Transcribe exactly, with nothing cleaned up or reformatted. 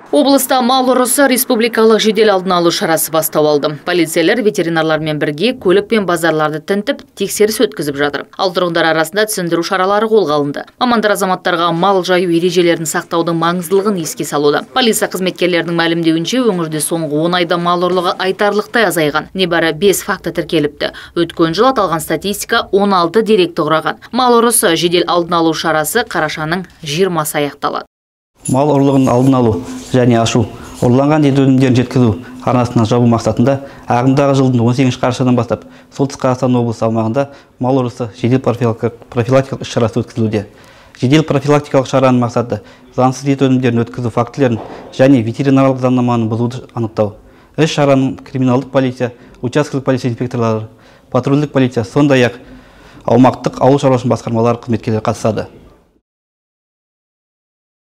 Облыста мал ұрысы республикалық жедел алдын алу шарасы бастау алды. Полицейлер ветеринарлармен бірге көлік пен базарларды тінтіп, тексеріс өткізіп жатыр. Ал тұрғындар арасында түсіндіру шаралары қолға алынды. Мамандар азаматтарға мал жаю ережелерін сақтаудың маңыздылығын еске салуда. Полиция қызметкерлерінің мәлімдеуінше, өңірде соңғы он айда мал ұрлығы айтарлықтай азайған. Небәрі бес факті тіркеліпті. Өткен жыл аталған статистика он алты деректі құраған. Мал ұрысы жедел алдын алу шарасы қарашаның жиырмасы аяқталады. Мал ұрлығын алдын алу және ашу, ұрланған ет өнімдерін жеткізу арнасына жабу мақсатында ағымдағы жылдың он сегізінші қарашадан бастап Солтүстік Қазақстан облысы аумағында мал ұрысы жедел профилактикалық іс-шарасы өткізілуде. Жедел профилактикалық шараның мақсаты заңсыз ет өнімдерін өткізу фактілерін және ветеринарлық заңнаманы бұзуды анықтау. Іс-шараның криминалдық полиция, учаскелік полиция инспекторлары, патрульдік полиция, сондай-ақ аумақтық ауыл шаруашылығы басқармалары қызметкерлері қатысады.